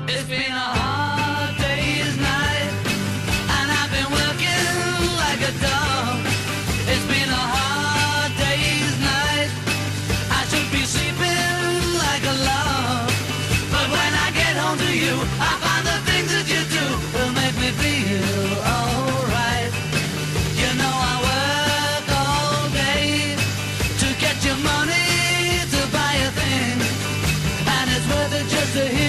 It's been a hard day's night, and I've been working like a dog. It's been a hard day's night. I should be sleeping like a log, but when I get home to you, I find the things that you do will make me feel alright. You know I work all day to get your money to buy a thing, and it's worth it just to hear